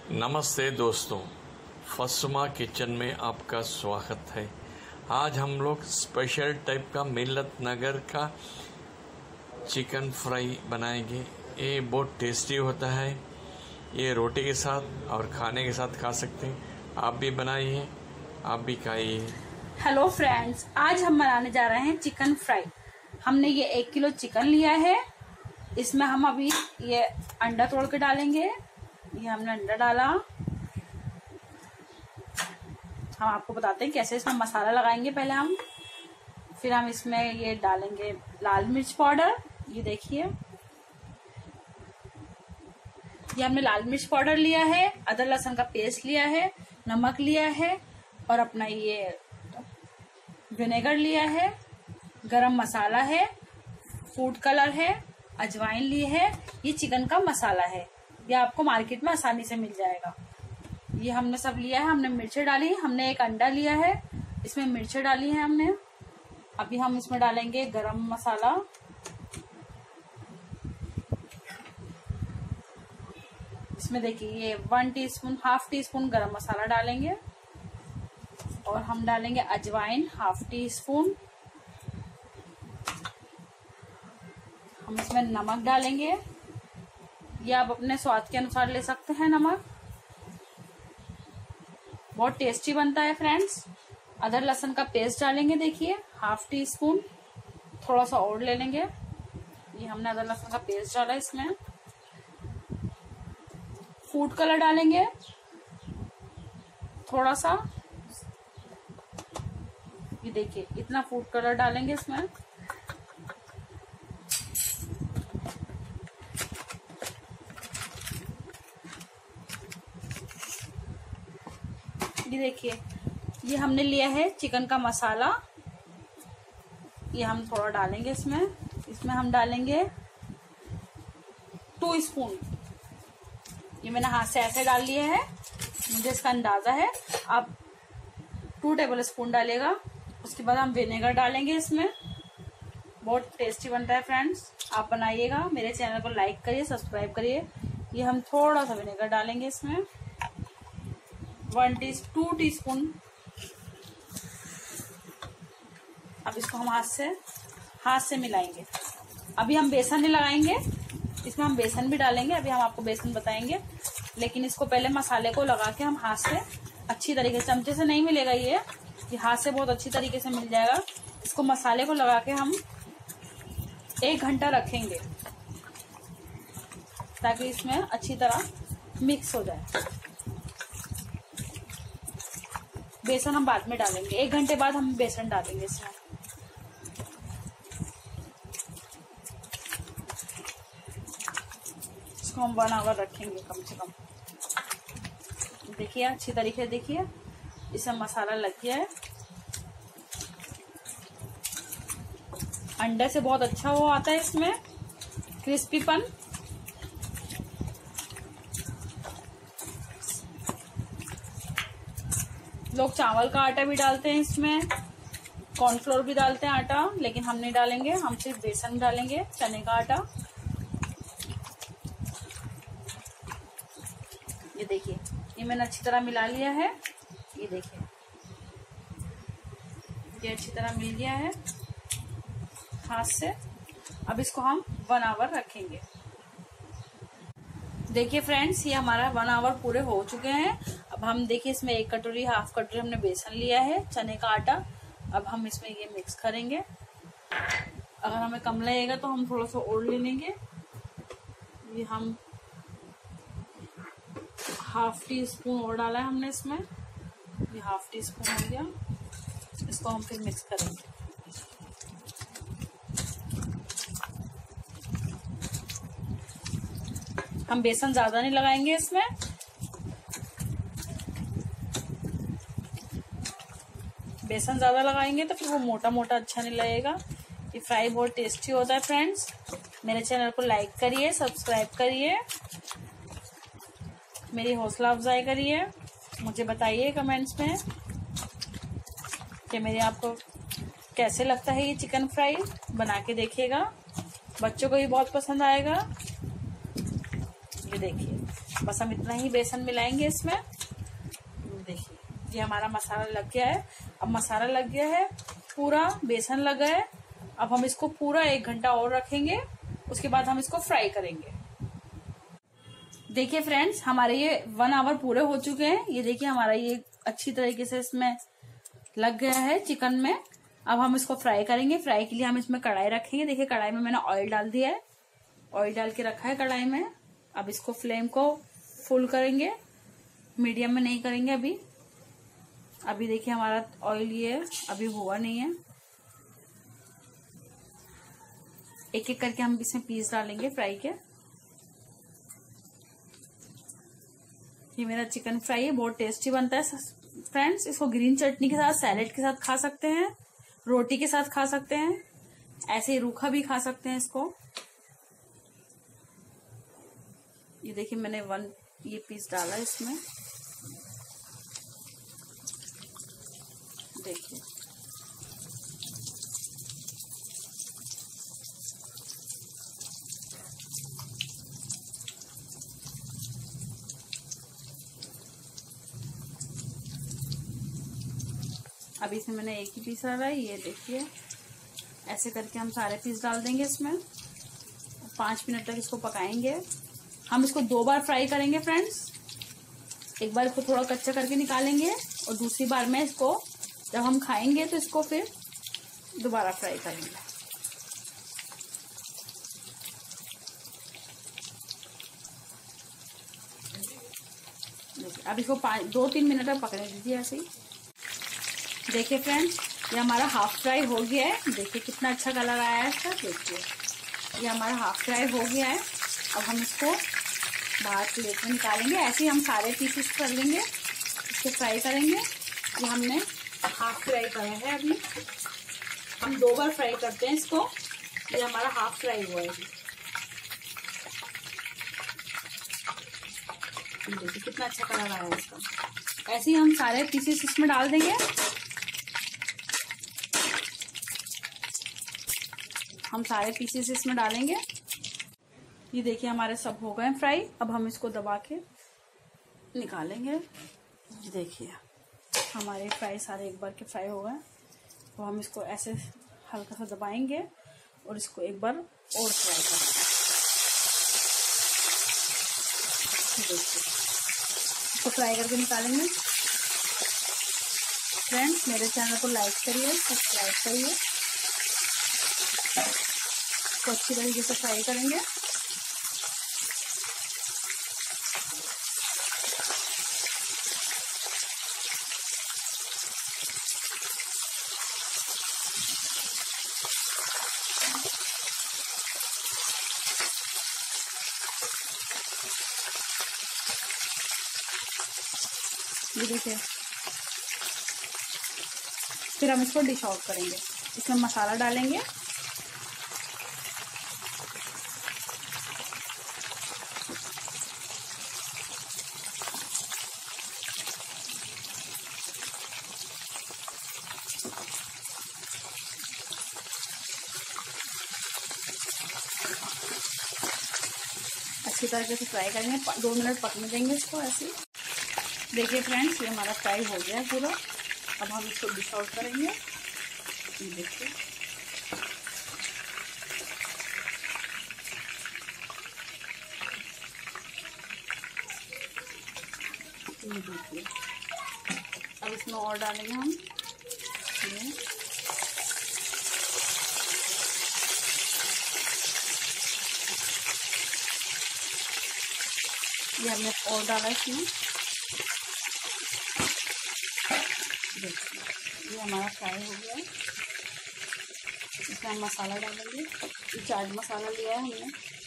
नमस्ते दोस्तों, फसुमा किचन में आपका स्वागत है। आज हम लोग स्पेशल टाइप का मिलत नगर का चिकन फ्राई बनाएंगे। ये बहुत टेस्टी होता है। ये रोटी के साथ और खाने के साथ खा सकते हैं। आप भी बनाइए, आप भी खाइए। हेलो फ्रेंड्स, आज हम बनाने जा रहे हैं चिकन फ्राई। हमने ये 1 किलो चिकन लिया है। इसमें हम अभी ये अंडा तोड़ के डालेंगे। ये हमने अंडा डाला। हम आपको बताते हैं कैसे इसमें मसाला लगाएंगे। पहले हम फिर हम इसमें ये डालेंगे लाल मिर्च पाउडर। ये देखिए, ये हमने लाल मिर्च पाउडर लिया है, अदरक लहसुन का पेस्ट लिया है, नमक लिया है और अपना ये विनेगर लिया है, गरम मसाला है, फूड कलर है, अजवाइन ली है। ये चिकन का मसाला है, ये आपको मार्केट में आसानी से मिल जाएगा। ये हमने सब लिया है। हमने मिर्चें डाली, हमने एक अंडा लिया है, इसमें मिर्चें डाली है हमने। अभी हम इसमें डालेंगे गरम मसाला, इसमें देखिए ये 1 टीस्पून, हाफ टी स्पून गरम मसाला डालेंगे और हम डालेंगे अजवाइन हाफ टी स्पून। हम इसमें नमक डालेंगे, ये आप अपने स्वाद के अनुसार ले सकते हैं नमक। बहुत टेस्टी बनता है फ्रेंड्स। अदरक लहसुन का पेस्ट डालेंगे, देखिए हाफ टी स्पून, थोड़ा सा और ले लेंगे। ये हमने अदरक लहसुन का पेस्ट डाला। इसमें फूड कलर डालेंगे थोड़ा सा, ये देखिए इतना फूड कलर डालेंगे इसमें। ये देखिए, ये हमने लिया है चिकन का मसाला, ये हम थोड़ा डालेंगे इसमें। इसमें हम डालेंगे 2 स्पून। ये मैंने हाथ से ऐसे डाल लिया है, मुझे इसका अंदाजा है। आप 2 टेबल स्पून डालेगा। उसके बाद हम विनेगर डालेंगे इसमें। बहुत टेस्टी बनता है फ्रेंड्स, आप बनाइएगा। मेरे चैनल को लाइक करिए, सब्सक्राइब करिए। ये हम थोड़ा सा विनेगर डालेंगे इसमें, 2 टीस्पून। अब इसको हम हाथ से मिलाएंगे। अभी हम बेसन नहीं लगाएंगे, इसमें हम बेसन भी डालेंगे। अभी हम आपको बेसन बताएंगे, लेकिन इसको पहले मसाले को लगा के हम हाथ से अच्छी तरीके से, चमचे से नहीं मिलेगा ये हाथ से बहुत अच्छी तरीके से मिल जाएगा। इसको मसाले को लगा के हम 1 घंटा रखेंगे ताकि इसमें अच्छी तरह मिक्स हो जाए। बेसन हम बाद में डालेंगे, 1 घंटे बाद हम बेसन डालेंगे इसमें। इसको हम 1 आवर रखेंगे कम से कम। देखिए अच्छी तरीके से, देखिए इसमें मसाला लग गया है। अंडे से बहुत अच्छा वो आता है इसमें, क्रिस्पीपन। लोग चावल का आटा भी डालते हैं इसमें, कॉर्नफ्लोर भी डालते हैं आटा, लेकिन हम नहीं डालेंगे। हम सिर्फ बेसन डालेंगे, चने का आटा। ये देखिए, ये मैंने अच्छी तरह मिला लिया है। ये देखिए, ये अच्छी तरह मिल गया है हाथ से। अब इसको हम 1 आवर रखेंगे। देखिए फ्रेंड्स, ये हमारा 1 आवर पूरे हो चुके हैं। अब हम देखिए, इसमें 1 कटोरी, हाफ कटोरी हमने बेसन लिया है, चने का आटा। अब हम इसमें ये मिक्स करेंगे। अगर हमें कम लगेगा तो हम थोड़ा सा और ले लेंगे। ये हम हाफ टी स्पून और डाला है हमने इसमें। ये हाफ टी स्पून हो गया। इसको हम फिर मिक्स करेंगे। हम बेसन ज्यादा नहीं लगाएंगे इसमें। बेसन ज्यादा लगाएंगे तो फिर वो मोटा मोटा अच्छा नहीं लगेगा। ये फ्राई बहुत टेस्टी होता है फ्रेंड्स। मेरे चैनल को लाइक करिए, सब्सक्राइब करिए, मेरी हौसला अफजाई करिए। मुझे बताइए कमेंट्स में कि मेरे आपको कैसे लगता है ये चिकन फ्राई। बना के देखिएगा, बच्चों को भी बहुत पसंद आएगा। ये देखिए, बस हम इतना ही बेसन मिलाएंगे इसमें। देखिए ये हमारा मसाला लग गया है। अब मसाला लग गया है, पूरा बेसन लगा है। अब हम इसको पूरा 1 घंटा और रखेंगे, उसके बाद हम इसको फ्राई करेंगे। देखिए फ्रेंड्स, हमारे ये 1 आवर पूरे हो चुके हैं। ये देखिए हमारा ये अच्छी तरीके से इसमें लग गया है चिकन में। अब हम इसको फ्राई करेंगे। फ्राई के लिए हम इसमें कढ़ाई रखेंगे। देखिए कढ़ाई में मैंने ऑयल डाल दिया है, ऑयल डाल के रखा है कढ़ाई में। अब इसको फ्लेम को फुल करेंगे, मीडियम में नहीं करेंगे अभी। अभी देखिए हमारा ऑयल ये अभी हुआ नहीं है। एक एक करके हम इसमें पीस डालेंगे फ्राई के। ये मेरा चिकन फ्राई है, बहुत टेस्टी बनता है फ्रेंड्स। इसको ग्रीन चटनी के साथ, सैलेड के साथ खा सकते हैं, रोटी के साथ खा सकते हैं, ऐसे ही रूखा भी खा सकते हैं इसको। ये देखिए मैंने 1 ये पीस डाला इसमें। देखिए अभी इसमें मैंने एक ही पीस डाला है। ये देखिए ऐसे करके हम सारे पीस डाल देंगे इसमें। 5 मिनट तक इसको पकाएंगे। हम इसको 2 बार फ्राई करेंगे फ्रेंड्स। एक बार इसको थोड़ा कच्चा करके निकालेंगे और दूसरी बार में इसको जब हम खाएंगे तो इसको फिर दोबारा फ्राई करेंगे। अब इसको 2-3 मिनट तक पकने दीजिए ऐसे ही। देखिए फ्रेंड्स, ये हमारा हाफ फ्राई हो गया है। देखिए कितना अच्छा कलर आया है इसका। देखिए ये हमारा हाफ फ्राई हो गया है। अब हम इसको बाहर प्लेट में निकालेंगे। ऐसे ही हम सारे पीसेस कर लेंगे, इसको फ्राई करेंगे। ये हमने हाफ फ्राई करा है। अभी हम 2 बार फ्राई करते हैं इसको। ये हमारा हाफ फ्राई हुआ है। देखिए कितना अच्छा कलर आया है इसका। ऐसे ही हम सारे पीसेस इसमें डाल देंगे। हम सारे पीसेस इसमें डालेंगे। ये देखिए हमारे सब हो गए फ्राई। अब हम इसको दबा के निकालेंगे। देखिए हमारे फ्राई सारे एक बार के फ्राई हो गए। तो हम इसको ऐसे हल्का सा दबाएंगे और इसको एक बार और फ्राई करेंगे। देखिए इसको फ्राई करके निकालेंगे। फ्रेंड्स मेरे चैनल को लाइक करिए, सब्सक्राइब करिए। तो अच्छी तरीके से फ्राई करेंगे। ये देखिए फिर हम इसको डिश आउट करेंगे। इसमें मसाला डालेंगे। अच्छी तरीके से फ्राई करेंगे। 2 मिनट पकने देंगे इसको ऐसे। देखिए फ्रेंड्स ये हमारा फ्राई हो गया है पूरा। अब हम इसको डिश आउट करेंगे। देखिए देखिए अब इसमें और डालेंगे हम ये हमने और डाला इसमें। ये हमारा फ्राई हो गया है। इसमें हम मसाला डालेंगे। ये चाट मसाला लिया है हमने।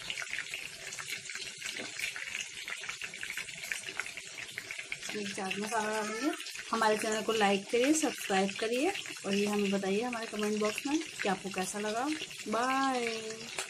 ये चाट मसाला डालेंगे। हमारे चैनल को लाइक करिए, सब्सक्राइब करिए और ये हमें बताइए हमारे कमेंट बॉक्स में कि आपको कैसा लगा। बाय।